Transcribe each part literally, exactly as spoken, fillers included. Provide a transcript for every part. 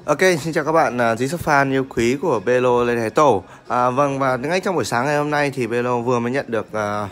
Ok, xin chào các bạn, uh, Dí Shop fan yêu quý của Belo Lê Thái Tổ. À, vâng, và ngay trong buổi sáng ngày hôm nay thì Belo vừa mới nhận được uh,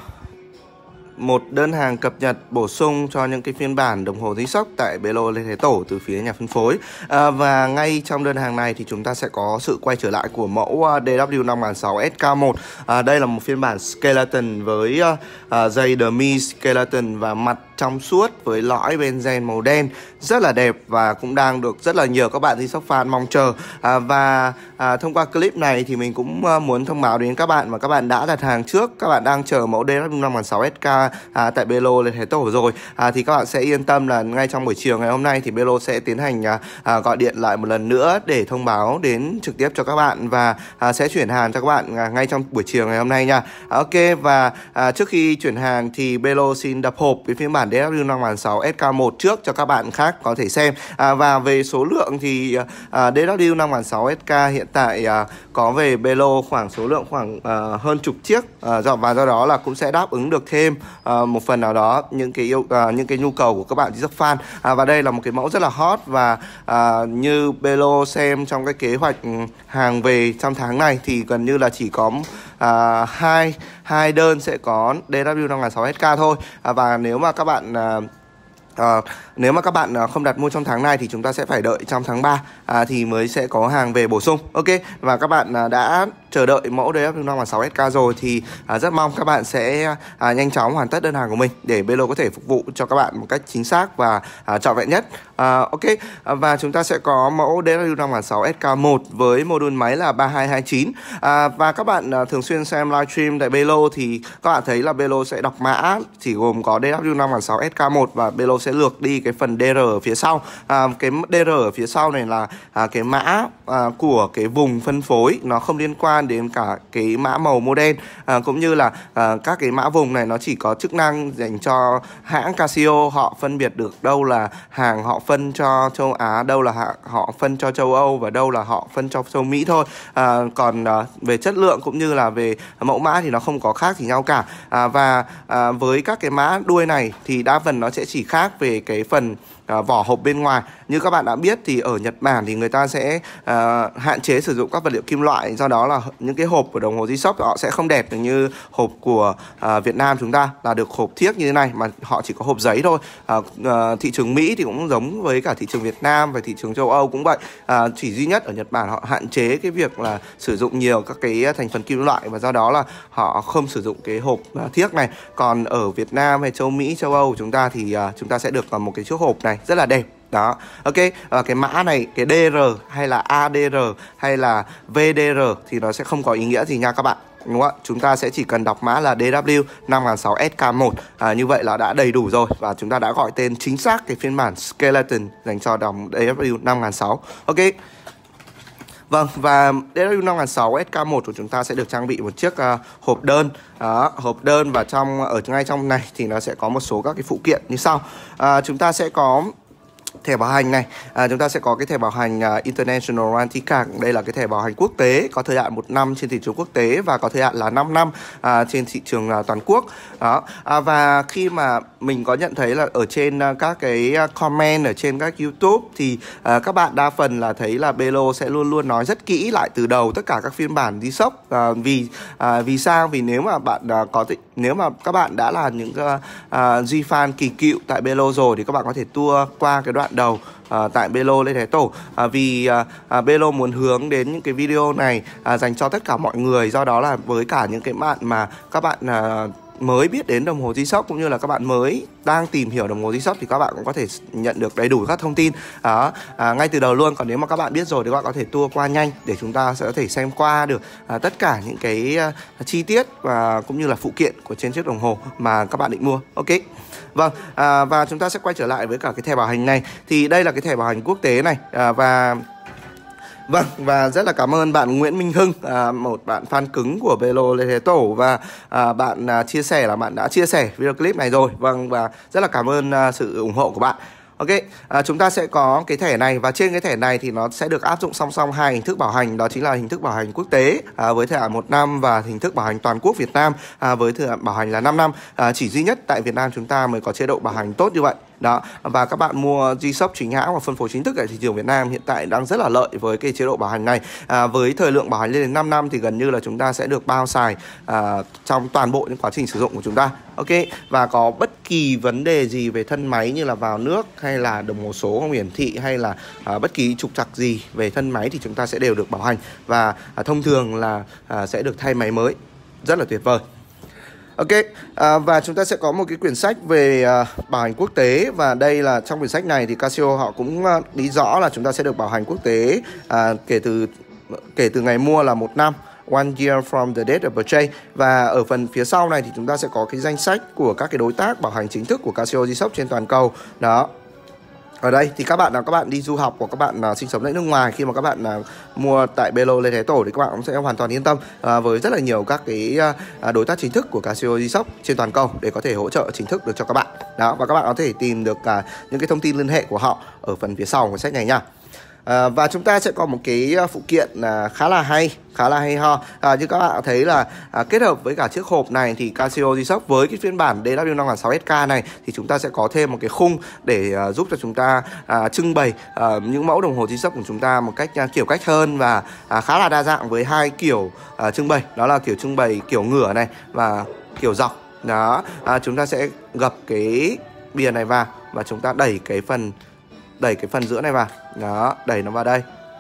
một đơn hàng cập nhật bổ sung cho những cái phiên bản đồng hồ G-Shock tại Belo Lê Thái Tổ từ phía nhà phân phối. À, và ngay trong đơn hàng này thì chúng ta sẽ có sự quay trở lại của mẫu uh, D W năm nghìn sáu trăm S K một. À, đây là một phiên bản skeleton với uh, uh, dây dummy skeleton và mặt trong suốt với lõi benzen màu đen, rất là đẹp và cũng đang được rất là nhiều các bạn G-Shock fan mong chờ. À, và à, thông qua clip này thì mình cũng uh, muốn thông báo đến các bạn mà các bạn đã đặt hàng trước, các bạn đang chờ mẫu D W năm nghìn sáu trăm S K à, tại Belo Lê Thái Tổ rồi, à, thì các bạn sẽ yên tâm là ngay trong buổi chiều ngày hôm nay thì Belo sẽ tiến hành à, à, gọi điện lại một lần nữa để thông báo đến trực tiếp cho các bạn và à, sẽ chuyển hàng cho các bạn à, ngay trong buổi chiều ngày hôm nay nha. À, ok, và à, trước khi chuyển hàng thì Belo xin đập hộp cái phiên bản D W năm nghìn sáu trăm S K một trước cho các bạn khác có thể xem. À, và về số lượng thì à, D W năm nghìn sáu trăm S K hiện tại à, có về Belo khoảng số lượng khoảng à, hơn chục chiếc, à, và do đó là cũng sẽ đáp ứng được thêm à, một phần nào đó những cái yêu à, những cái nhu cầu của các bạn G-Shock fan. À, và đây là một cái mẫu rất là hot và à, như Belo xem trong cái kế hoạch hàng về trong tháng này thì gần như là chỉ có à, hai hai đơn sẽ có D W năm nghìn sáu trăm S K thôi. À, và nếu mà các bạn à, À, nếu mà các bạn không đặt mua trong tháng này thì chúng ta sẽ phải đợi trong tháng ba à, thì mới sẽ có hàng về bổ sung. Ok, và các bạn à, đã chờ đợi mẫu D W năm nghìn sáu trăm S K rồi thì à, rất mong các bạn sẽ à, nhanh chóng hoàn tất đơn hàng của mình để Belo có thể phục vụ cho các bạn một cách chính xác và à, trọn vẹn nhất. à, Ok, à, và chúng ta sẽ có mẫu D W năm nghìn sáu trăm S K một với module máy là ba hai hai chín. à, Và các bạn à, thường xuyên xem livestream tại Belo thì các bạn thấy là Belo sẽ đọc mã chỉ gồm có D W năm nghìn sáu trăm S K một và Belo sẽ lược đi cái phần D R ở phía sau. à, Cái D R ở phía sau này là à, cái mã à, của cái vùng phân phối, nó không liên quan đến cả cái mã màu model, à, cũng như là à, các cái mã vùng này nó chỉ có chức năng dành cho hãng Casio họ phân biệt được đâu là hàng họ phân cho châu Á, đâu là họ phân cho châu Âu và đâu là họ phân cho châu Mỹ thôi. à, Còn à, về chất lượng cũng như là về mẫu mã thì nó không có khác gì nhau cả. à, Và à, với các cái mã đuôi này thì đa phần nó sẽ chỉ khác về cái phần À, vỏ hộp bên ngoài. Như các bạn đã biết thì ở Nhật Bản thì người ta sẽ à, hạn chế sử dụng các vật liệu kim loại, do đó là những cái hộp của đồng hồ G-Shock họ sẽ không đẹp được như hộp của à, Việt Nam chúng ta là được hộp thiếc như thế này, mà họ chỉ có hộp giấy thôi. à, à, Thị trường Mỹ thì cũng giống với cả thị trường Việt Nam và thị trường châu Âu cũng vậy. à, Chỉ duy nhất ở Nhật Bản họ hạn chế cái việc là sử dụng nhiều các cái thành phần kim loại và do đó là họ không sử dụng cái hộp à, thiếc này. Còn ở Việt Nam hay châu Mỹ, châu Âu của chúng ta thì à, chúng ta sẽ được một cái chiếc hộp này rất là đẹp. Đó, ok, à, cái mã này, cái D R hay là A D R hay là V D R thì nó sẽ không có ý nghĩa gì nha các bạn, đúng không ạ? Chúng ta sẽ chỉ cần đọc mã là D W năm nghìn sáu trăm S K một, à, như vậy là đã đầy đủ rồi và chúng ta đã gọi tên chính xác cái phiên bản skeleton dành cho đồng D W năm nghìn sáu trăm. Ok. Vâng, và D W năm nghìn sáu trăm S K một của chúng ta sẽ được trang bị một chiếc uh, hộp đơn. Đó, hộp đơn và trong ở ngay trong này thì nó sẽ có một số các cái phụ kiện như sau. À, chúng ta sẽ có thẻ bảo hành này, à, chúng ta sẽ có cái thẻ bảo hành uh, International Warranty Card. Đây là cái thẻ bảo hành quốc tế có thời hạn một năm trên thị trường quốc tế và có thời hạn là năm năm uh, trên thị trường uh, toàn quốc. Đó, à, và khi mà mình có nhận thấy là ở trên uh, các cái uh, comment ở trên các YouTube thì uh, các bạn đa phần là thấy là Belo sẽ luôn luôn nói rất kỹ lại từ đầu tất cả các phiên bản G-Shock. uh, vì uh, vì sao? Vì nếu mà bạn uh, có th nếu mà các bạn đã là những uh, uh, G-fan kỳ cựu tại Belo rồi thì các bạn có thể tua qua cái đoạn đầu À, tại Belo Lê Thái Tổ, à, vì à, à, Belo muốn hướng đến những cái video này à, dành cho tất cả mọi người, do đó là với cả những cái bạn mà các bạn à, mới biết đến đồng hồ G-Shock cũng như là các bạn mới đang tìm hiểu đồng hồ G-Shock thì các bạn cũng có thể nhận được đầy đủ các thông tin đó, à, ngay từ đầu luôn. Còn nếu mà các bạn biết rồi thì các bạn có thể tua qua nhanh để chúng ta sẽ có thể xem qua được à, tất cả những cái à, chi tiết và cũng như là phụ kiện của trên chiếc đồng hồ mà các bạn định mua. Ok. Vâng, à, và chúng ta sẽ quay trở lại với cả cái thẻ bảo hành này. Thì đây là cái thẻ bảo hành quốc tế này, à, và vâng, và rất là cảm ơn bạn Nguyễn Minh Hưng, à, một bạn fan cứng của Belo Lê Thái Tổ, và à, bạn à, chia sẻ là bạn đã chia sẻ video clip này rồi. Vâng, và rất là cảm ơn à, sự ủng hộ của bạn. Ok, à, chúng ta sẽ có cái thẻ này và trên cái thẻ này thì nó sẽ được áp dụng song song hai hình thức bảo hành, đó chính là hình thức bảo hành quốc tế à, với thời hạn một năm và hình thức bảo hành toàn quốc Việt Nam à, với thời hạn bảo hành là năm năm. À, chỉ duy nhất tại Việt Nam chúng ta mới có chế độ bảo hành tốt như vậy. Đó, và các bạn mua G-Shock chính hãng và phân phối chính thức ở thị trường Việt Nam hiện tại đang rất là lợi với cái chế độ bảo hành này. À, với thời lượng bảo hành lên đến năm năm thì gần như là chúng ta sẽ được bao xài à, trong toàn bộ những quá trình sử dụng của chúng ta. Ok, và có bất kỳ vấn đề gì về thân máy như là vào nước hay là đồng hồ số không hiển thị hay là à, bất kỳ trục trặc gì về thân máy thì chúng ta sẽ đều được bảo hành, và à, thông thường là à, sẽ được thay máy mới. Rất là tuyệt vời. Ok, à, và chúng ta sẽ có một cái quyển sách về à, bảo hành quốc tế, và đây là trong quyển sách này thì Casio họ cũng à, lý rõ là chúng ta sẽ được bảo hành quốc tế à, kể từ kể từ ngày mua là một năm, one year from the date of purchase. Và ở phần phía sau này thì chúng ta sẽ có cái danh sách của các cái đối tác bảo hành chính thức của Casio G-Shock trên toàn cầu. Đó. Ở đây thì các bạn nào các bạn đi du học hoặc các bạn nào sinh sống tại nước ngoài, khi mà các bạn nào mua tại Belo Lê Thái Tổ thì các bạn cũng sẽ hoàn toàn yên tâm à, với rất là nhiều các cái à, đối tác chính thức của Casio G-Shock trên toàn cầu để có thể hỗ trợ chính thức được cho các bạn. Đó, và các bạn có thể tìm được à, những cái thông tin liên hệ của họ ở phần phía sau của sách này nha. À, và chúng ta sẽ có một cái phụ kiện à, khá là hay, khá là hay ho. À, như các bạn thấy là à, kết hợp với cả chiếc hộp này thì Casio G-Shock với cái phiên bản D W năm nghìn sáu trăm S K này thì chúng ta sẽ có thêm một cái khung để à, giúp cho chúng ta à, trưng bày à, những mẫu đồng hồ G-Shock của chúng ta một cách à, kiểu cách hơn và à, khá là đa dạng với hai kiểu à, trưng bày. Đó là kiểu trưng bày kiểu ngửa này và kiểu dọc. Đó, à, chúng ta sẽ gập cái bìa này vào và chúng ta đẩy cái phần đẩy cái phần giữa này vào. Đó, đẩy nó vào đây.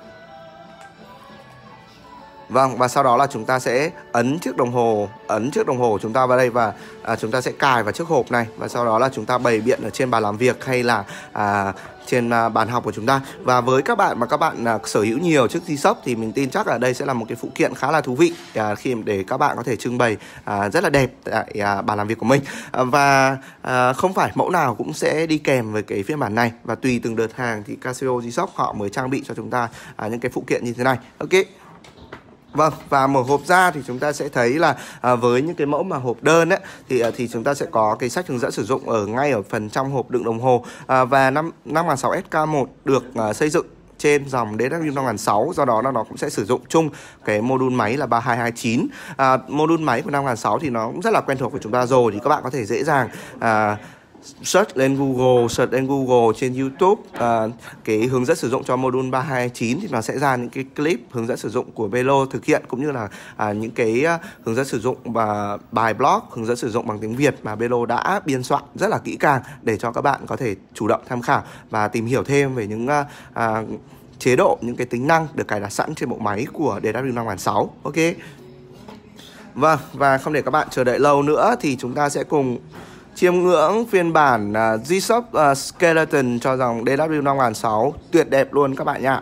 Vâng, và sau đó là chúng ta sẽ ấn chiếc đồng hồ ấn chiếc đồng hồ của chúng ta vào đây, và à, chúng ta sẽ cài vào chiếc hộp này, và sau đó là chúng ta bày biện ở trên bàn làm việc hay là à, trên à, bàn học của chúng ta. Và với các bạn mà các bạn à, sở hữu nhiều chiếc G-Shock thì mình tin chắc là đây sẽ là một cái phụ kiện khá là thú vị à, khi để các bạn có thể trưng bày à, rất là đẹp tại à, bàn làm việc của mình. À, và à, không phải mẫu nào cũng sẽ đi kèm với cái phiên bản này, và tùy từng đợt hàng thì Casio G-Shock họ mới trang bị cho chúng ta à, những cái phụ kiện như thế này. Ok. Vâng, và mở hộp ra thì chúng ta sẽ thấy là à, với những cái mẫu mà hộp đơn ấy, thì à, thì chúng ta sẽ có cái sách hướng dẫn sử dụng ở ngay ở phần trong hộp đựng đồng hồ. à, Và năm nghìn sáu trăm S K một được à, xây dựng trên dòng D W năm nghìn sáu trăm, do đó là nó cũng sẽ sử dụng chung cái module máy là ba hai hai chín. à, Module máy của năm nghìn sáu trăm thì nó cũng rất là quen thuộc với chúng ta rồi, thì các bạn có thể dễ dàng à, search lên Google, search lên Google trên YouTube uh, cái hướng dẫn sử dụng cho module ba hai chín thì nó sẽ ra những cái clip hướng dẫn sử dụng của Belo thực hiện, cũng như là uh, những cái uh, hướng dẫn sử dụng và bài blog hướng dẫn sử dụng bằng tiếng Việt mà Belo đã biên soạn rất là kỹ càng để cho các bạn có thể chủ động tham khảo và tìm hiểu thêm về những uh, uh, chế độ, những cái tính năng được cài đặt sẵn trên bộ máy của D W năm nghìn sáu trăm. Ok. Vâng, và không để các bạn chờ đợi lâu nữa thì chúng ta sẽ cùng chiêm ngưỡng phiên bản uh, G-Shock uh, Skeleton cho dòng D W năm nghìn sáu trăm tuyệt đẹp luôn các bạn nha.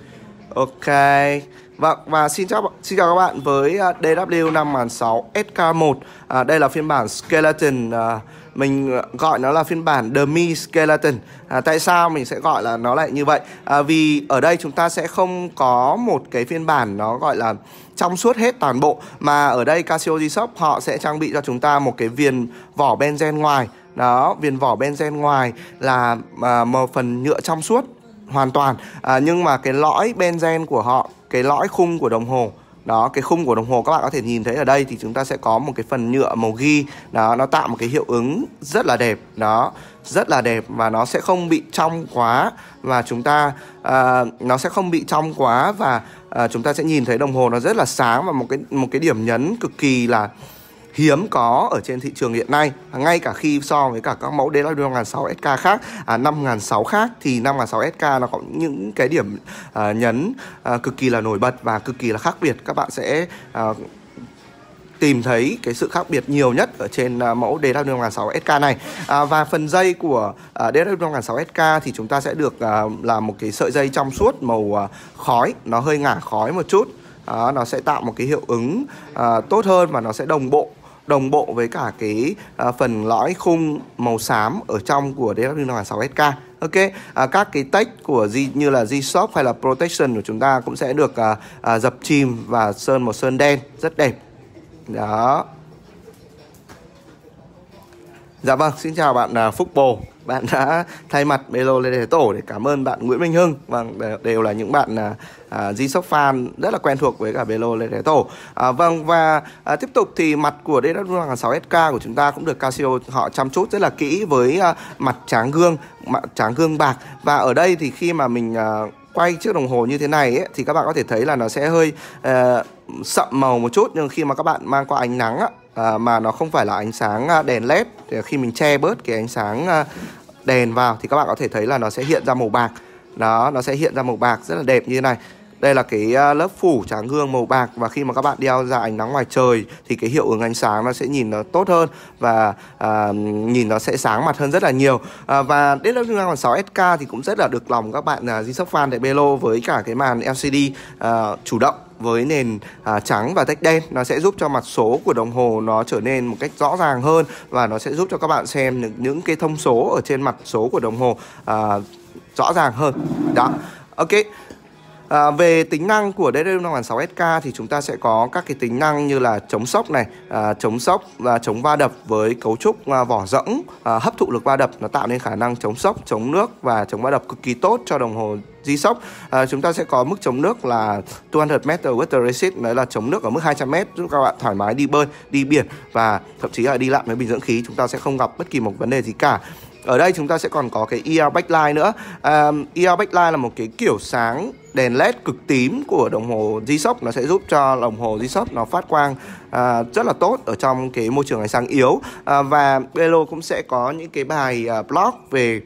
Ok. Vâng, và xin chào xin chào các bạn với uh, D W năm nghìn sáu trăm S K một. uh, Đây là phiên bản Skeleton, uh, mình gọi nó là phiên bản Dummy Skeleton. à, Tại sao mình sẽ gọi là nó lại như vậy? à, Vì ở đây chúng ta sẽ không có một cái phiên bản nó gọi là trong suốt hết toàn bộ, mà ở đây Casio G-Shock họ sẽ trang bị cho chúng ta một cái viền vỏ benzen ngoài. Đó, viền vỏ benzen ngoài là à, một phần nhựa trong suốt hoàn toàn, à, nhưng mà cái lõi benzen của họ, cái lõi khung của đồng hồ, đó, cái khung của đồng hồ các bạn có thể nhìn thấy ở đây thì chúng ta sẽ có một cái phần nhựa màu ghi. Đó, nó tạo một cái hiệu ứng rất là đẹp. Đó, rất là đẹp, và nó sẽ không bị trong quá, và chúng ta à, nó sẽ không bị trong quá và à, chúng ta sẽ nhìn thấy đồng hồ nó rất là sáng, và một cái một cái điểm nhấn cực kỳ là hiếm có ở trên thị trường hiện nay. Ngay cả khi so với cả các mẫu D W năm nghìn sáu trăm S K khác, à, năm nghìn sáu trăm khác, thì năm nghìn sáu trăm S K nó có những cái điểm à, nhấn à, cực kỳ là nổi bật và cực kỳ là khác biệt. Các bạn sẽ à, tìm thấy cái sự khác biệt nhiều nhất ở trên uh, mẫu D W năm nghìn sáu trăm S K này. à, Và phần dây của uh, D W năm nghìn sáu trăm S K thì chúng ta sẽ được uh, làm một cái sợi dây trong suốt màu uh, khói, nó hơi ngả khói một chút. à, Nó sẽ tạo một cái hiệu ứng uh, tốt hơn, và nó sẽ đồng bộ đồng bộ với cả cái uh, phần lõi khung màu xám ở trong của D W năm nghìn sáu trăm S K. Ok, à, các cái tech của G, như là G-Shock hay là Protection của chúng ta cũng sẽ được uh, uh, dập chìm và sơn một sơn đen rất đẹp. Đó. Dạ vâng, xin chào bạn uh, Phúc Bồ. Bạn đã thay mặt Belo Lê Thái Tổ để cảm ơn bạn Nguyễn Minh Hưng. Vâng, đều là những bạn uh, uh, G-Shock fan rất là quen thuộc với cả Belo Lê Thái Tổ. uh, Vâng, và uh, tiếp tục thì mặt của đê vê kép năm sáu S K của chúng ta cũng được Casio họ chăm chút rất là kỹ với uh, mặt tráng gương, mặt tráng gương bạc. Và ở đây thì khi mà mình uh, quay chiếc đồng hồ như thế này ấy, thì các bạn có thể thấy là nó sẽ hơi uh, sậm màu một chút. Nhưng khi mà các bạn mang qua ánh nắng á, À, mà nó không phải là ánh sáng đèn led, thì khi mình che bớt cái ánh sáng đèn vào thì các bạn có thể thấy là nó sẽ hiện ra màu bạc. Đó, nó sẽ hiện ra màu bạc rất là đẹp như thế này. Đây là cái lớp phủ tráng gương màu bạc, và khi mà các bạn đeo ra ánh nắng ngoài trời thì cái hiệu ứng ánh sáng nó sẽ nhìn nó tốt hơn và à, nhìn nó sẽ sáng mặt hơn rất là nhiều. à, Và đê vê kép năm sáu S K thì cũng rất là được lòng các bạn uh, G-Shock fan tại Belo với cả cái màn L C D uh, chủ động với nền à, trắng và tách đen. Nó sẽ giúp cho mặt số của đồng hồ nó trở nên một cách rõ ràng hơn, và nó sẽ giúp cho các bạn xem những, những cái thông số ở trên mặt số của đồng hồ à, rõ ràng hơn. Đó, ok. À, về tính năng của đê vê kép năm sáu S K thì chúng ta sẽ có các cái tính năng như là chống sốc này, à, chống sốc và chống va đập với cấu trúc à, vỏ rỗng, à, hấp thụ lực va đập, nó tạo nên khả năng chống sốc, chống nước và chống va đập cực kỳ tốt cho đồng hồ G-Shock. À, chúng ta sẽ có mức chống nước là hai trăm mét water resist, đấy là chống nước ở mức hai trăm mét, giúp các bạn thoải mái đi bơi, đi biển và thậm chí là đi lặn với bình dưỡng khí, chúng ta sẽ không gặp bất kỳ một vấn đề gì cả. Ở đây chúng ta sẽ còn có cái E R backlight nữa. à, E R backlight là một cái kiểu sáng đèn led cực tím của đồng hồ G-Shock. Nó sẽ giúp cho đồng hồ G-Shock nó phát quang à, rất là tốt ở trong cái môi trường ánh sáng yếu. à, Và Belo cũng sẽ có những cái bài à, blog về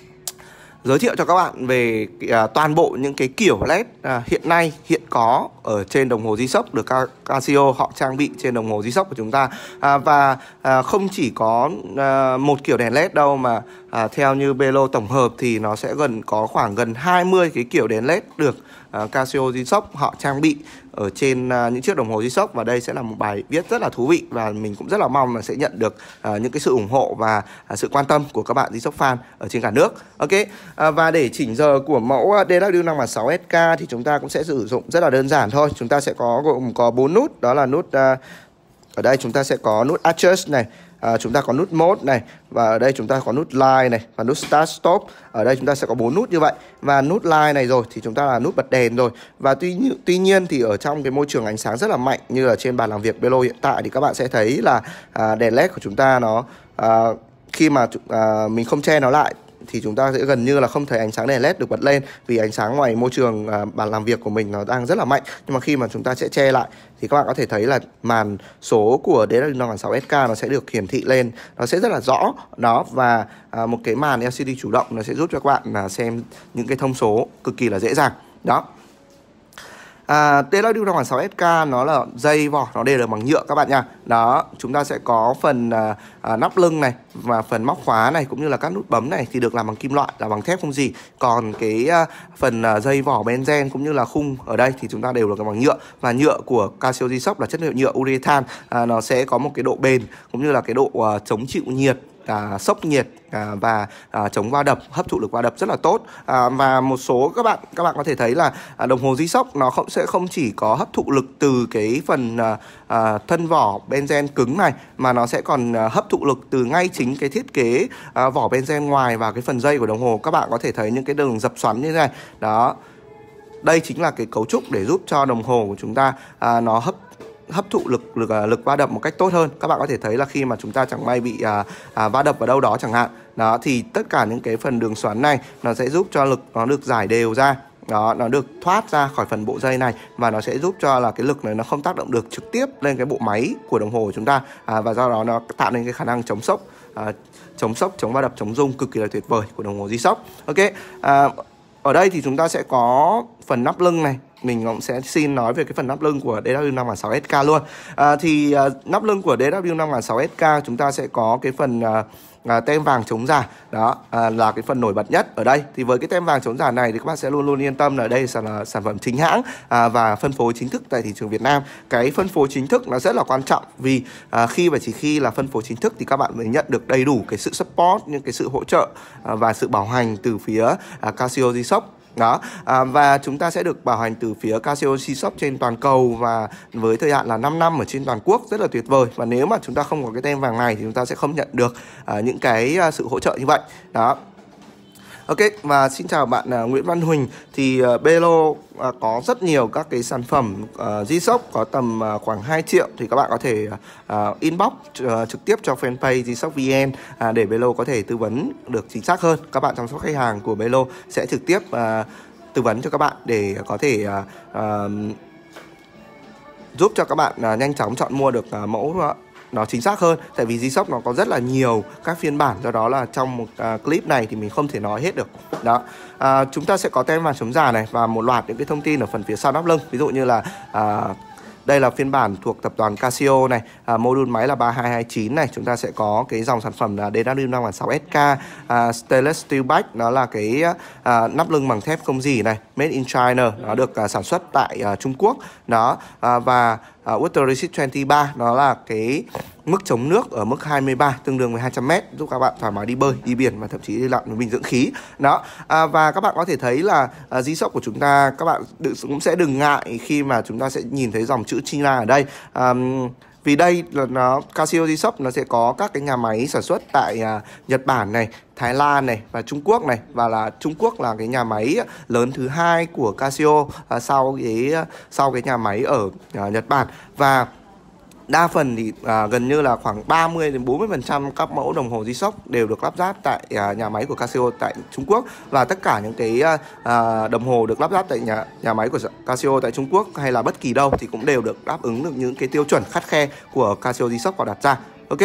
giới thiệu cho các bạn về à, toàn bộ những cái kiểu led à, hiện nay hiện có ở trên đồng hồ G-Shock được Casio họ trang bị trên đồng hồ G-Shock của chúng ta. à, Và à, không chỉ có à, một kiểu đèn led đâu, mà à, theo như Belo tổng hợp thì nó sẽ gần có khoảng gần hai mươi cái kiểu đèn led được à, Casio G-Shock họ trang bị ở trên à, những chiếc đồng hồ G-Shock. Và đây sẽ là một bài viết rất là thú vị, và mình cũng rất là mong là sẽ nhận được à, những cái sự ủng hộ và à, sự quan tâm của các bạn G-Shock fan ở trên cả nước. Ok. à, Và để chỉnh giờ của mẫu đê vê kép năm sáu S K thì chúng ta cũng sẽ sử dụng rất là đơn giản thôi. Chúng ta sẽ có gồm có bốn nút, đó là nút à, ở đây chúng ta sẽ có nút Adjust này, à, chúng ta có nút Mode này, và ở đây chúng ta có nút Light này, và nút Start Stop. Ở đây chúng ta sẽ có bốn nút như vậy. Và nút Light này rồi thì chúng ta là nút bật đèn rồi. Và tuy, tuy nhiên thì ở trong cái môi trường ánh sáng rất là mạnh như là trên bàn làm việc Belo hiện tại thì các bạn sẽ thấy là à, đèn led của chúng ta nó à, khi mà à, mình không che nó lại thì chúng ta sẽ gần như là không thấy ánh sáng đèn led được bật lên, vì ánh sáng ngoài môi trường à, bàn làm việc của mình nó đang rất là mạnh. Nhưng mà khi mà chúng ta sẽ che lại thì các bạn có thể thấy là màn số của đê vê kép năm sáu S K nó sẽ được hiển thị lên, nó sẽ rất là rõ đó. Và à, một cái màn L C D chủ động nó sẽ giúp cho các bạn à, xem những cái thông số cực kỳ là dễ dàng đó. À, đê vê kép năm sáu S K nó là dây vỏ, nó đều được bằng nhựa các bạn nha. Đó, chúng ta sẽ có phần à, à, nắp lưng này và phần móc khóa này cũng như là các nút bấm này thì được làm bằng kim loại, là bằng thép không gì. Còn cái à, phần à, dây vỏ benzen cũng như là khung ở đây thì chúng ta đều được bằng nhựa. Và nhựa của Casio G-Shock là chất liệu nhựa urethane, à, nó sẽ có một cái độ bền cũng như là cái độ à, chống chịu nhiệt, À, sốc nhiệt à, và à, chống va đập, hấp thụ lực va đập rất là tốt. à, Và một số các bạn các bạn có thể thấy là à, đồng hồ G-Shock nó không sẽ không chỉ có hấp thụ lực từ cái phần à, à, thân vỏ benzen cứng này, mà nó sẽ còn à, hấp thụ lực từ ngay chính cái thiết kế à, vỏ benzen ngoài và cái phần dây của đồng hồ. Các bạn có thể thấy những cái đường dập xoắn như thế này. Đó, đây chính là cái cấu trúc để giúp cho đồng hồ của chúng ta à, nó hấp hấp thụ lực lực lực va đập một cách tốt hơn. Các bạn có thể thấy là khi mà chúng ta chẳng may bị à, à, va đập vào đâu đó chẳng hạn, đó thì tất cả những cái phần đường xoắn này nó sẽ giúp cho lực nó được giải đều ra. Đó, nó được thoát ra khỏi phần bộ dây này, và nó sẽ giúp cho là cái lực này nó không tác động được trực tiếp lên cái bộ máy của đồng hồ của chúng ta, à, và do đó nó tạo nên cái khả năng chống sốc, à, chống sốc, chống va đập, chống rung cực kỳ là tuyệt vời của đồng hồ G-Shock. Ok. À, ở đây thì chúng ta sẽ có phần nắp lưng này. Mình cũng sẽ xin nói về cái phần nắp lưng của đê vê kép năm sáu S K luôn. à, Thì à, nắp lưng của đê vê kép năm sáu S K chúng ta sẽ có cái phần à, à, tem vàng chống giả. Đó à, là cái phần nổi bật nhất ở đây. Thì với cái tem vàng chống giả này thì các bạn sẽ luôn luôn yên tâm là đây là sản phẩm chính hãng à, và phân phối chính thức tại thị trường Việt Nam. Cái phân phối chính thức nó rất là quan trọng, vì à, khi và chỉ khi là phân phối chính thức thì các bạn mới nhận được đầy đủ cái sự support, những cái sự hỗ trợ à, và sự bảo hành từ phía à, Casio G-Shock Đó, à, và chúng ta sẽ được bảo hành từ phía Casio G-Shock trên toàn cầu và với thời hạn là năm năm ở trên toàn quốc, rất là tuyệt vời. Và nếu mà chúng ta không có cái tem vàng này thì chúng ta sẽ không nhận được à, những cái à, sự hỗ trợ như vậy. Đó. Ok, và xin chào bạn uh, Nguyễn Văn Huỳnh. Thì uh, Belo uh, có rất nhiều các cái sản phẩm uh, G-Shock có tầm uh, khoảng hai triệu. Thì các bạn có thể uh, inbox uh, trực tiếp cho fanpage G-Shock vê en uh, để Belo có thể tư vấn được chính xác hơn. Các bạn chăm sóc khách hàng của Belo sẽ trực tiếp uh, tư vấn cho các bạn để có thể uh, uh, giúp cho các bạn uh, nhanh chóng chọn mua được uh, mẫu uh, nó chính xác hơn. Tại vì G-Shock nó có rất là nhiều các phiên bản, do đó là trong một uh, clip này thì mình không thể nói hết được. Đó, uh, chúng ta sẽ có tem vàng chống giả này và một loạt những cái thông tin ở phần phía sau nắp lưng. Ví dụ như là uh, đây là phiên bản thuộc tập đoàn Casio này, à, module máy là ba hai hai chín này. Chúng ta sẽ có cái dòng sản phẩm là đê vê kép năm sáu S K, à, Stainless Steel Back, nó là cái à, nắp lưng bằng thép không rỉ này, made in China, nó được à, sản xuất tại à, Trung Quốc. Đó, à, và à, Water Resist hai mươi ba, nó là cái mức chống nước ở mức hai mươi ba, tương đương với hai trăm mét, giúp các bạn thoải mái đi bơi, đi biển và thậm chí đi lặn với bình dưỡng khí. Đó, à, và các bạn có thể thấy là à, G-Shock của chúng ta, các bạn cũng sẽ đừng ngại khi mà chúng ta sẽ nhìn thấy dòng chữ China ở đây. À, vì đây là nó Casio G-Shock nó sẽ có các cái nhà máy sản xuất tại à, Nhật Bản này, Thái Lan này và Trung Quốc này, và là Trung Quốc là cái nhà máy lớn thứ hai của Casio à, sau cái sau cái nhà máy ở à, Nhật Bản. Và đa phần thì à, gần như là khoảng ba mươi đến bốn mươi phần trăm các mẫu đồng hồ G-Shock đều được lắp ráp tại à, nhà máy của Casio tại Trung Quốc. Và tất cả những cái à, đồng hồ được lắp ráp tại nhà nhà máy của Casio tại Trung Quốc hay là bất kỳ đâu thì cũng đều được đáp ứng được những cái tiêu chuẩn khắt khe của Casio G-Shock họ đặt ra. Ok.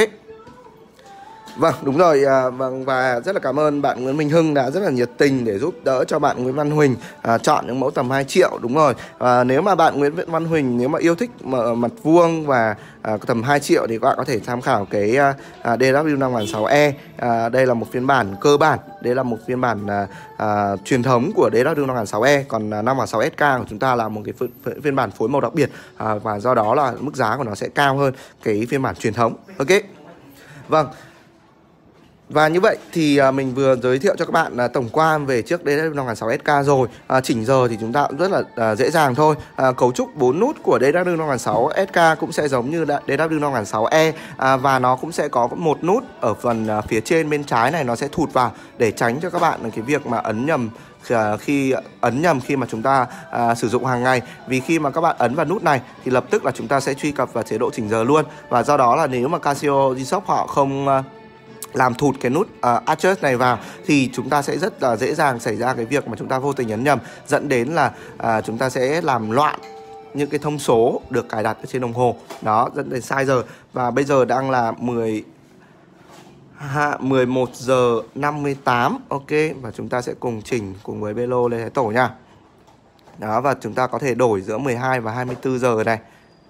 Vâng, đúng rồi, à, vâng, và rất là cảm ơn bạn Nguyễn Minh Hưng đã rất là nhiệt tình để giúp đỡ cho bạn Nguyễn Văn Huỳnh à, chọn những mẫu tầm hai triệu. Đúng rồi, à, nếu mà bạn Nguyễn Văn Huỳnh nếu mà yêu thích mặt vuông và à, tầm hai triệu thì các bạn có thể tham khảo cái à, đê vê kép năm sáu E. à, Đây là một phiên bản cơ bản, đây là một phiên bản à, à, truyền thống của đê vê kép năm sáu E. Còn à, năm sáu S K của chúng ta là một cái phiên bản phối màu đặc biệt, à, và do đó là mức giá của nó sẽ cao hơn cái phiên bản truyền thống. Ok. Vâng. Và như vậy thì à, mình vừa giới thiệu cho các bạn à, tổng quan về chiếc đê vê kép năm sáu S K rồi. à, Chỉnh giờ thì chúng ta cũng rất là à, dễ dàng thôi. à, Cấu trúc bốn nút của đê vê kép năm sáu S K cũng sẽ giống như đê vê kép năm sáu E, à, và nó cũng sẽ có một nút ở phần à, phía trên bên trái này, nó sẽ thụt vào để tránh cho các bạn cái việc mà ấn nhầm khi ấn nhầm khi mà chúng ta à, sử dụng hàng ngày. Vì khi mà các bạn ấn vào nút này thì lập tức là chúng ta sẽ truy cập vào chế độ chỉnh giờ luôn. Và do đó là nếu mà Casio G-Shock họ không à, làm thụt cái nút uh, adjust này vào thì chúng ta sẽ rất là dễ dàng xảy ra cái việc mà chúng ta vô tình ấn nhầm, dẫn đến là uh, chúng ta sẽ làm loạn những cái thông số được cài đặt ở trên đồng hồ. Đó, dẫn đến sai giờ. Và bây giờ đang là mười một giờ năm mươi tám. Ok, và chúng ta sẽ cùng chỉnh cùng với Belo lên Thái Tổ nha. Đó, và chúng ta có thể đổi giữa mười hai và hai mươi tư giờ này.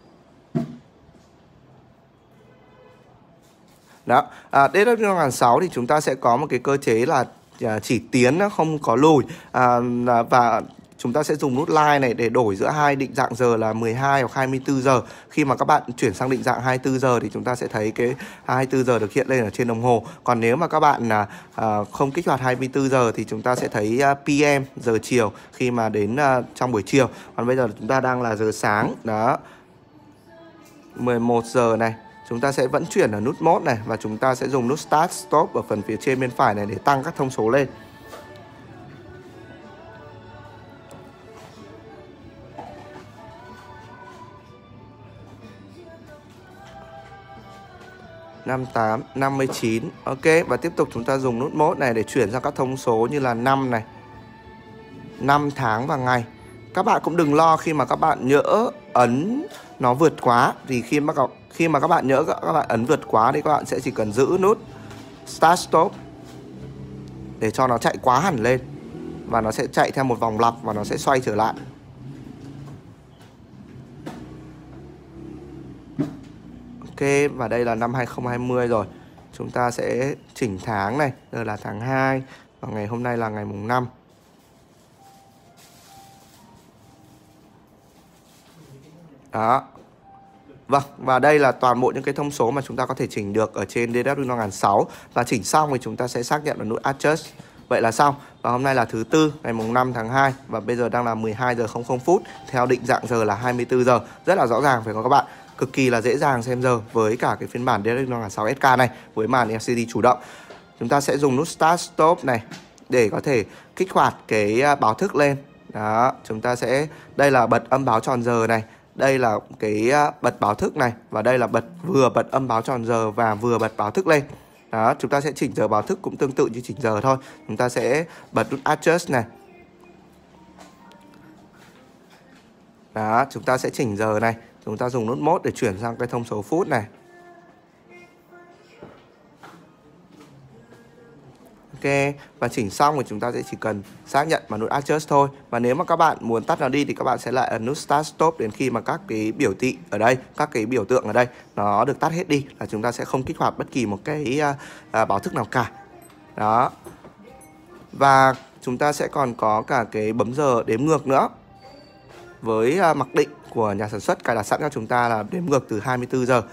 Đó, à, đê vê kép năm sáu thì chúng ta sẽ có một cái cơ chế là à, chỉ tiến không có lùi, à, và chúng ta sẽ dùng nút line này để đổi giữa hai định dạng giờ là mười hai hoặc hai mươi tư giờ. Khi mà các bạn chuyển sang định dạng hai mươi tư giờ thì chúng ta sẽ thấy cái hai mươi tư giờ được hiện lên ở trên đồng hồ. Còn nếu mà các bạn à, à, không kích hoạt hai mươi tư giờ thì chúng ta sẽ thấy à, pê em, giờ chiều khi mà đến à, trong buổi chiều. Còn bây giờ chúng ta đang là giờ sáng. Đó, mười một giờ này. Chúng ta sẽ vẫn chuyển ở nút mode này, và chúng ta sẽ dùng nút Start Stop ở phần phía trên bên phải này để tăng các thông số lên. năm mươi tám, năm mươi chín. Ok, và tiếp tục chúng ta dùng nút mode này để chuyển sang các thông số như là năm này, năm, tháng và ngày. Các bạn cũng đừng lo khi mà các bạn nhỡ ấn nó vượt quá, thì khi mà khi mà các bạn nhỡ các bạn ấn vượt quá thì các bạn sẽ chỉ cần giữ nút Start Stop để cho nó chạy quá hẳn lên, và nó sẽ chạy theo một vòng lặp và nó sẽ xoay trở lại. Ok, và đây là năm hai không hai không rồi. Chúng ta sẽ chỉnh tháng này, đây là tháng hai và ngày hôm nay là ngày mùng năm. Đó. Vâng, và đây là toàn bộ những cái thông số mà chúng ta có thể chỉnh được ở trên đê vê kép năm sáu. Và chỉnh xong thì chúng ta sẽ xác nhận vào nút Adjust. Vậy là xong. Và hôm nay là thứ tư ngày mùng năm tháng hai và bây giờ đang là mười hai giờ không không phút, theo định dạng giờ là hai mươi tư giờ. Rất là rõ ràng phải không các bạn? Cực kỳ là dễ dàng xem giờ với cả cái phiên bản đê năm sáu ét ca này với màn lờ xê đê chủ động. Chúng ta sẽ dùng nút Start Stop này để có thể kích hoạt cái báo thức lên. Đó, chúng ta sẽ, đây là bật âm báo tròn giờ này, đây là cái bật báo thức này, và đây là bật vừa bật âm báo tròn giờ và vừa bật báo thức lên. Đó, chúng ta sẽ chỉnh giờ báo thức cũng tương tự như chỉnh giờ thôi. Chúng ta sẽ bật nút Adjust này. Đó, chúng ta sẽ chỉnh giờ này. Chúng ta dùng nút Mode để chuyển sang cái thông số phút này. Ok, và chỉnh xong thì chúng ta sẽ chỉ cần xác nhận bằng nút Adjust thôi. Và nếu mà các bạn muốn tắt nó đi thì các bạn sẽ lại ấn nút Start Stop đến khi mà các cái biểu thị ở đây, các cái biểu tượng ở đây nó được tắt hết đi, là chúng ta sẽ không kích hoạt bất kỳ một cái uh, uh, báo thức nào cả. Đó. Và chúng ta sẽ còn có cả cái bấm giờ đếm ngược nữa. Với uh, mặc định của nhà sản xuất cài đặt sẵn cho chúng ta là đếm ngược từ hai mươi tư giờ.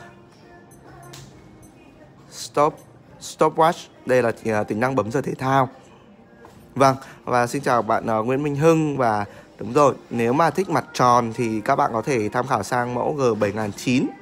Stop Stopwatch, đây là uh, tính năng bấm giờ thể thao. Vâng, và xin chào bạn uh, Nguyễn Minh Hưng. Và đúng rồi, nếu mà thích mặt tròn thì các bạn có thể tham khảo sang mẫu G bảy nghìn chín trăm.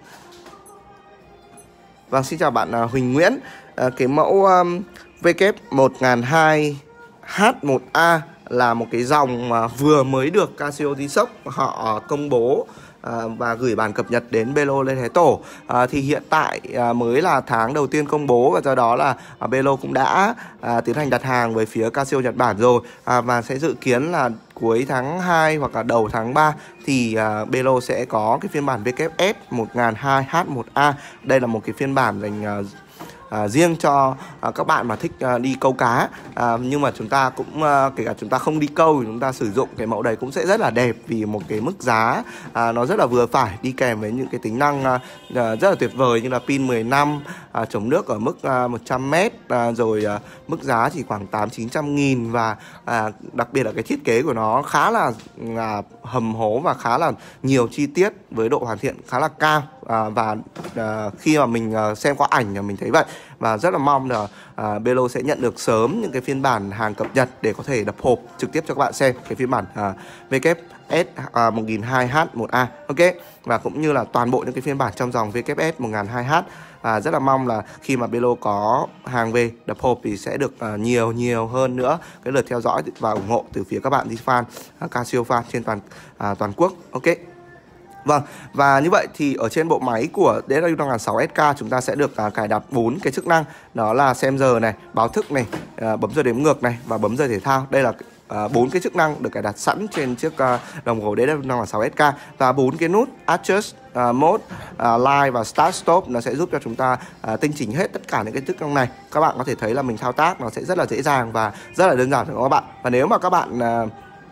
Vâng, xin chào bạn uh, Huỳnh Nguyễn. uh, Cái mẫu um, W một nghìn hai H một A là một cái dòng mà vừa mới được Casio G-Shock họ công bố À, và gửi bản cập nhật đến Belo Lê Thái Tổ. à, Thì hiện tại à, mới là tháng đầu tiên công bố, và do đó là à, Belo cũng đã à, tiến hành đặt hàng với phía Casio Nhật Bản rồi. à, Và sẽ dự kiến là cuối tháng hai hoặc là đầu tháng ba thì à, Belo sẽ có cái phiên bản W S một nghìn hai H một A. Đây là một cái phiên bản dành à, À, riêng cho à, các bạn mà thích à, đi câu cá. à, Nhưng mà chúng ta cũng à, kể cả chúng ta không đi câu thì chúng ta sử dụng cái mẫu đấy cũng sẽ rất là đẹp, vì một cái mức giá à, nó rất là vừa phải, đi kèm với những cái tính năng à, à, rất là tuyệt vời như là pin mười năm, à, chống nước ở mức à, một trăm mét, à, rồi à, mức giá chỉ khoảng tám chín trăm nghìn. Và à, đặc biệt là cái thiết kế của nó khá là à, hầm hố và khá là nhiều chi tiết với độ hoàn thiện khá là cao. à, Và à, khi mà mình à, xem qua ảnh là mình thấy vậy. Và rất là mong là à, Belo sẽ nhận được sớm những cái phiên bản hàng cập nhật để có thể đập hộp trực tiếp cho các bạn xem cái phiên bản à, W S à, một nghìn hai H một A. Ok, và cũng như là toàn bộ những cái phiên bản trong dòng W S một nghìn hai H. à, Rất là mong là khi mà Belo có hàng về đập hộp thì sẽ được à, nhiều nhiều hơn nữa cái lượt theo dõi và ủng hộ từ phía các bạn G-Fan, à, Casio fan trên toàn à, toàn quốc. Ok. Vâng, và như vậy thì ở trên bộ máy của đê vê năm sáu ét ca chúng ta sẽ được uh, cài đặt bốn cái chức năng. Đó là xem giờ này, báo thức này, uh, bấm giờ đếm ngược này và bấm giờ thể thao. Đây là bốn uh, cái chức năng được cài đặt sẵn trên chiếc uh, đồng hồ đê vê năm sáu ét ca. Và bốn cái nút Adjust, uh, Mode, uh, Live và Start Stop nó sẽ giúp cho chúng ta uh, tinh chỉnh hết tất cả những cái chức năng này. Các bạn có thể thấy là mình thao tác nó sẽ rất là dễ dàng và rất là đơn giản cho các bạn. Và nếu mà các bạn uh,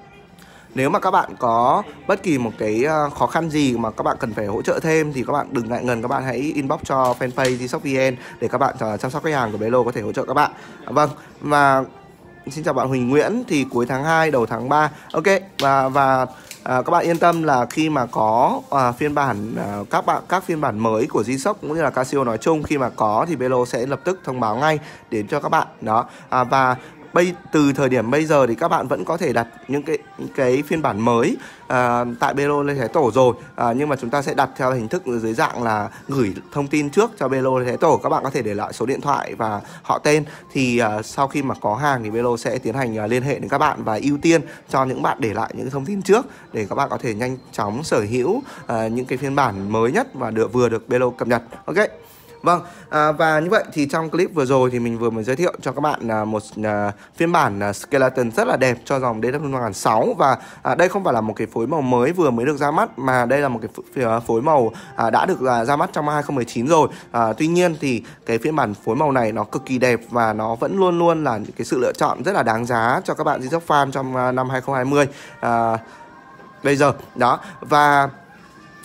Nếu mà các bạn có bất kỳ một cái khó khăn gì mà các bạn cần phải hỗ trợ thêm thì các bạn đừng ngại ngần, các bạn hãy inbox cho fanpage G-Shock vê en để các bạn chăm sóc khách hàng của Belo có thể hỗ trợ các bạn. Vâng, và xin chào bạn Huỳnh Nguyễn. Thì cuối tháng hai đầu tháng ba. Ok, và và à, các bạn yên tâm là khi mà có à, phiên bản à, các bạn các phiên bản mới của G-Shock cũng như là Casio nói chung, khi mà có thì Belo sẽ lập tức thông báo ngay đến cho các bạn đó. À, và Bây, từ thời điểm bây giờ thì các bạn vẫn có thể đặt những cái những cái phiên bản mới à, tại Belo Lê Thái Tổ rồi, à, nhưng mà chúng ta sẽ đặt theo hình thức dưới dạng là gửi thông tin trước cho Belo Lê Thái Tổ. Các bạn có thể để lại số điện thoại và họ tên, thì à, sau khi mà có hàng thì Belo sẽ tiến hành à, liên hệ đến các bạn và ưu tiên cho những bạn để lại những thông tin trước để các bạn có thể nhanh chóng sở hữu à, những cái phiên bản mới nhất và được vừa được Belo cập nhật. Ok. Vâng, à, và như vậy thì trong clip vừa rồi thì mình vừa mới giới thiệu cho các bạn à, một à, phiên bản à, skeleton rất là đẹp cho dòng đê vê năm sáu. Và à, đây không phải là một cái phối màu mới vừa mới được ra mắt, mà đây là một cái phối màu à, đã được à, ra mắt trong hai không một chín rồi. à, Tuy nhiên thì cái phiên bản phối màu này nó cực kỳ đẹp và nó vẫn luôn luôn là những cái sự lựa chọn rất là đáng giá cho các bạn G-Shock fan trong à, năm hai không hai không à, bây giờ. Đó, và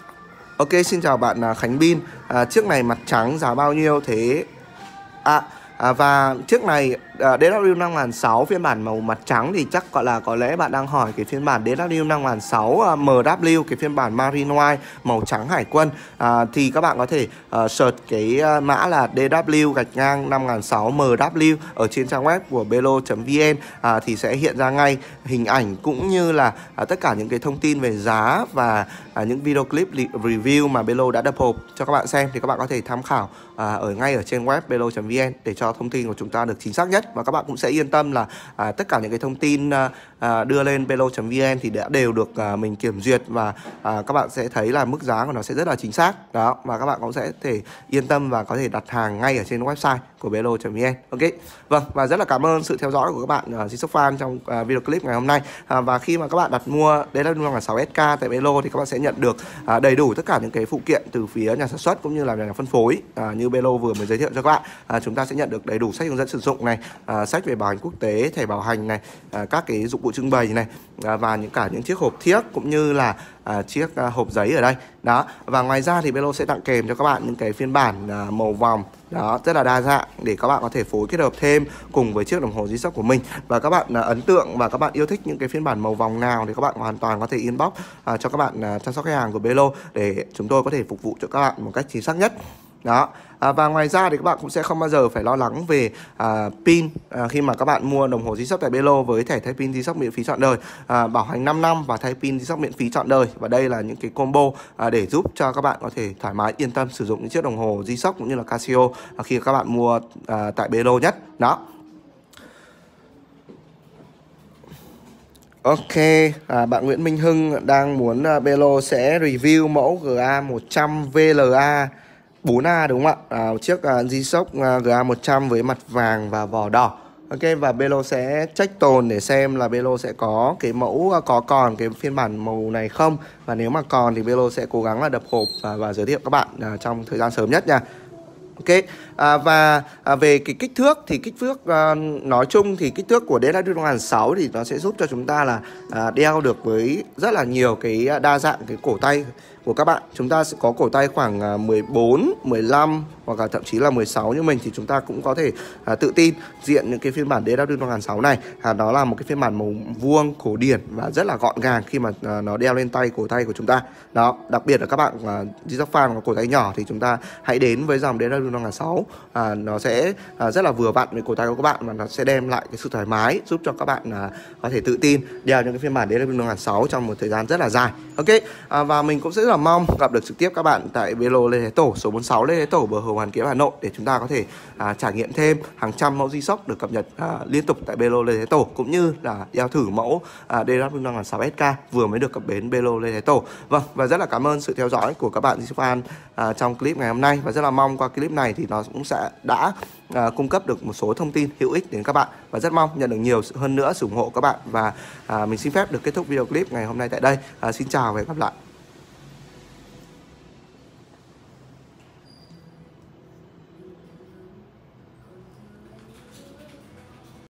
ok, xin chào bạn Khánh Bin. à, Chiếc này mặt trắng giá bao nhiêu thế? À, À, và chiếc này uh, đê vê năm nghìn sáu phiên bản màu mặt trắng thì chắc gọi là có lẽ bạn đang hỏi cái phiên bản đê vê năm nghìn sáu uh, em vê, cái phiên bản Marine White màu trắng hải quân. À, thì các bạn có thể uh, search cái uh, mã là đê vê gạch ngang năm nghìn sáu trăm em vê ở trên trang web của belo chấm vn, à, thì sẽ hiện ra ngay hình ảnh cũng như là uh, tất cả những cái thông tin về giá và uh, những video clip review mà Belo đã đập hộp cho các bạn xem, thì các bạn có thể tham khảo À, ở ngay ở trên web belo chấm vn để cho thông tin của chúng ta được chính xác nhất, và các bạn cũng sẽ yên tâm là à, tất cả những cái thông tin à, à, đưa lên belo chấm vn thì đã đều được à, mình kiểm duyệt, và à, các bạn sẽ thấy là mức giá của nó sẽ rất là chính xác đó, và các bạn cũng sẽ thể yên tâm và có thể đặt hàng ngay ở trên website của belo chấm vn. Ok, vâng, và rất là cảm ơn sự theo dõi của các bạn uh, G-Shock Fan trong uh, video clip ngày hôm nay. À, và khi mà các bạn đặt mua đê vê năm nghìn sáu trăm S K tại Belo thì các bạn sẽ nhận được uh, đầy đủ tất cả những cái phụ kiện từ phía nhà sản xuất cũng như là nhà phân phối, uh, như Belo vừa mới giới thiệu cho các bạn. Uh, chúng ta sẽ nhận được đầy đủ sách hướng dẫn sử dụng này, uh, sách về bảo hành quốc tế, thẻ bảo hành này, uh, các cái dụng cụ trưng bày này, uh, và những cả những chiếc hộp thiếc cũng như là À, chiếc à, hộp giấy ở đây đó. Và ngoài ra thì Belo sẽ tặng kèm cho các bạn những cái phiên bản à, màu vòng đó rất là đa dạng để các bạn có thể phối kết hợp thêm cùng với chiếc đồng hồ G-Shock của mình. Và các bạn à, ấn tượng và các bạn yêu thích những cái phiên bản màu vòng nào thì các bạn hoàn toàn có thể inbox à, cho các bạn à, chăm sóc khách hàng của Belo để chúng tôi có thể phục vụ cho các bạn một cách chính xác nhất đó. À, và ngoài ra thì các bạn cũng sẽ không bao giờ phải lo lắng về à, pin à, khi mà các bạn mua đồng hồ G-Shock tại Belo với thẻ thay pin G-Shock miễn phí trọn đời, à, bảo hành năm năm và thay pin G-Shock miễn phí trọn đời. Và đây là những cái combo à, để giúp cho các bạn có thể thoải mái yên tâm sử dụng những chiếc đồng hồ G-Shock cũng như là Casio à, khi các bạn mua à, tại Belo nhất đó. Ok, à, bạn Nguyễn Minh Hưng đang muốn uh, Belo sẽ review mẫu G A một trăm V L A bốn A đúng không ạ? À, chiếc uh, G-Shock uh, G A một trăm với mặt vàng và vỏ đỏ. Ok, và Belo sẽ check tồn để xem là Belo sẽ có cái mẫu uh, có còn cái phiên bản màu này không. Và nếu mà còn thì Belo sẽ cố gắng là đập hộp và, và giới thiệu các bạn uh, trong thời gian sớm nhất nha. Ok, à, và à, về cái kích thước thì kích thước à, nói chung thì kích thước của đê vê năm nghìn sáu thì nó sẽ giúp cho chúng ta là à, đeo được với rất là nhiều cái đa dạng cái cổ tay của các bạn. Chúng ta sẽ có cổ tay khoảng à, mười bốn, mười lăm hoặc là thậm chí là mười sáu như mình thì chúng ta cũng có thể à, tự tin diện những cái phiên bản đê vê năm nghìn sáu này. À, đó là một cái phiên bản màu vuông cổ điển và rất là gọn gàng khi mà à, nó đeo lên tay cổ tay của chúng ta. Đó, đặc biệt là các bạn à, G-Shock Fan có cổ tay nhỏ thì chúng ta hãy đến với dòng đê vê năm nghìn sáu. À, nó sẽ à, rất là vừa vặn với cổ tay của các bạn và nó sẽ đem lại cái sự thoải mái giúp cho các bạn à, có thể tự tin đeo những cái phiên bản đê vê năm nghìn sáu trong một thời gian rất là dài. Ok, à, và mình cũng sẽ rất là mong gặp được trực tiếp các bạn tại Belo Lê Thái Tổ số bốn mươi sáu Lê Thái Tổ, bờ hồ Hoàn Kiếm, Hà Nội để chúng ta có thể à, trải nghiệm thêm hàng trăm mẫu G-Shock được cập nhật à, liên tục tại Belo Lê Thái Tổ, cũng như là đeo thử mẫu à, đê vê năm nghìn sáu trăm S K vừa mới được cập bến Belo Lê Thái Tổ. Vâng, và rất là cảm ơn sự theo dõi của các bạn G-Shock Fan à, trong clip ngày hôm nay, và rất là mong qua clip này thì nó cũng sẽ đã à, cung cấp được một số thông tin hữu ích đến các bạn, và rất mong nhận được nhiều hơn nữa sự ủng hộ các bạn. Và à, mình xin phép được kết thúc video clip ngày hôm nay tại đây. À, xin chào và hẹn gặp lại.